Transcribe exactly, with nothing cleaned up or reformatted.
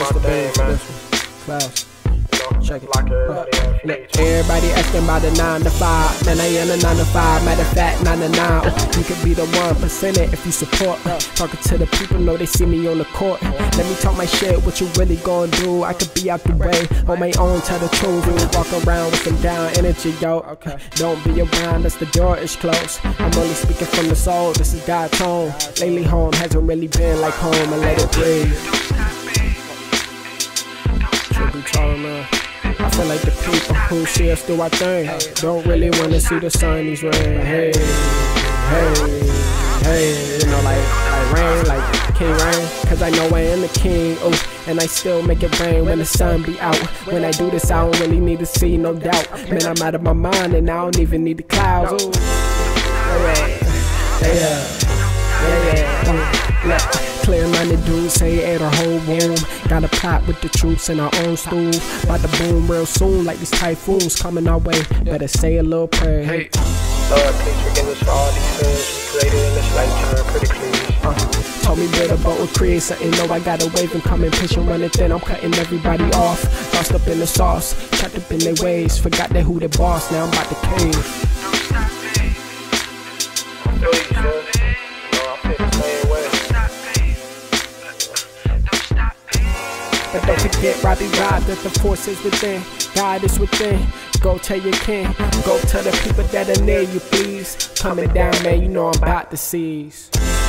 That's the thing, man. Class. Check it. Uh, look, everybody asking about the nine to five. Man, I am a nine to five. Matter of fact, nine to nine. You could be the one percent if you support. Uh, talking to the people, know they see me on the court. Let me talk my shit. What you really gonna do? I could be out the way on my own. Tell the truth. We walk around with some down energy, yo. Okay. Don't be around us. The door is closed. I'm only speaking from the soul. This is God's home. Lately, home hasn't really been like home. And let it breathe. I feel like the people who see us do our thing don't really wanna see the sun these rain. Hey, hey, hey, you know, like, like rain, like King Rain. Cause I know I am the king, oh, and I still make it rain when the sun be out. When I do this, I don't really need to see, no doubt. Man, I'm out of my mind and I don't even need the clouds. Oh, yeah, yeah, yeah, yeah, yeah. Clear-minded dudes say it a whole room. Got a plot with the troops in our own stool. About to boom real soon like these typhoons coming our way. Better say a little prayer. Hey, Lord, please forgive us for all these sins we created in this lifetime. Pretty please. Uh, told me better but we'll create something. Know I got a wave and come impatient running thin. I'm cutting everybody off. Lost up in the sauce, trapped up in their ways. Forgot they who their boss. Now I'm about to cave. But don't forget, Robbie Rob, that the force is within. God is within. Go tell your king. Go tell the people that are near you, please. Coming down, man, you know I'm about to seize.